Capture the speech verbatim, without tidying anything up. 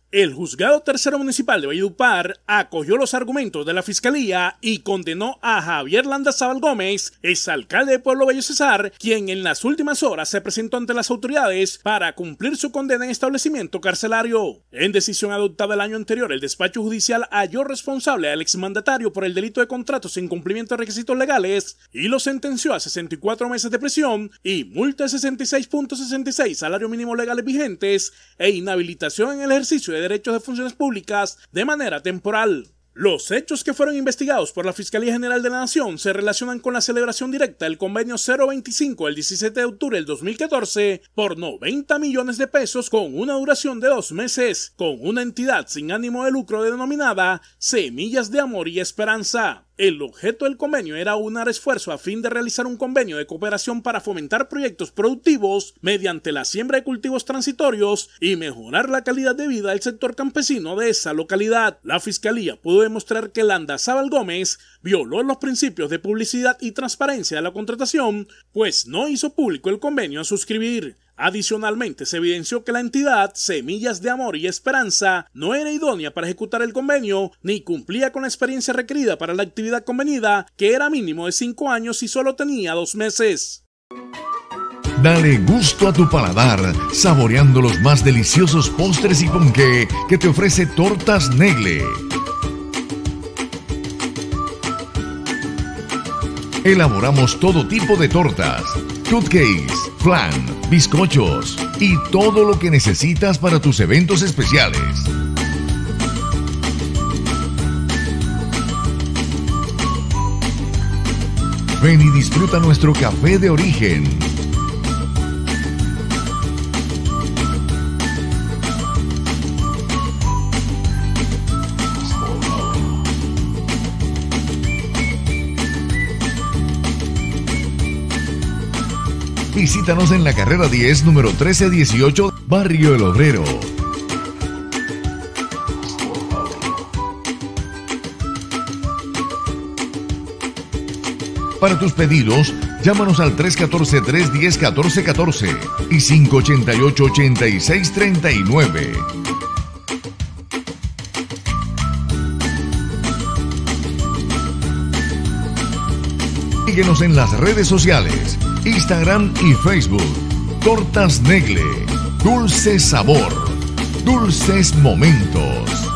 El Juzgado Tercero Municipal de Valledupar acogió los argumentos de la Fiscalía y condenó a Javier Landazábal Gómez, exalcalde de Pueblo Bello Cesar, quien en las últimas horas se presentó ante las autoridades para cumplir su condena en establecimiento carcelario. En decisión adoptada el año anterior, el despacho judicial halló responsable al exmandatario por el delito de contratos sin cumplimiento de requisitos legales y lo sentenció a sesenta y cuatro meses de prisión y multa de sesenta y seis punto sesenta y seis salarios mínimos legales vigentes e inhabilitación en el ejercicio de derechos de funciones públicas de manera temporal. Los hechos que fueron investigados por la Fiscalía General de la Nación se relacionan con la celebración directa del convenio cero veinticinco del diecisiete de octubre del dos mil catorce por noventa millones de pesos con una duración de dos meses, con una entidad sin ánimo de lucro denominada Semillas de Amor y Esperanza. El objeto del convenio era unar esfuerzo a fin de realizar un convenio de cooperación para fomentar proyectos productivos mediante la siembra de cultivos transitorios y mejorar la calidad de vida del sector campesino de esa localidad. La Fiscalía pudo demostrar que Landazábal Gómez violó los principios de publicidad y transparencia de la contratación, pues no hizo público el convenio a suscribir. Adicionalmente, se evidenció que la entidad Semillas de Amor y Esperanza no era idónea para ejecutar el convenio ni cumplía con la experiencia requerida para la actividad convenida, que era mínimo de cinco años y solo tenía dos meses. Dale gusto a tu paladar, saboreando los más deliciosos postres y ponqué que te ofrece Tortas Negle. Elaboramos todo tipo de tortas, cupcakes, flan, bizcochos y todo lo que necesitas para tus eventos especiales. Ven y disfruta nuestro café de origen. Visítanos en la carrera diez, número trece dieciocho, Barrio El Obrero. Para tus pedidos, llámanos al tres uno cuatro, tres uno cero, uno cuatro uno cuatro y cinco ocho ocho, ocho seis tres nueve. Síguenos en las redes sociales, Instagram y Facebook. Tortas Negle, dulce sabor, dulces momentos.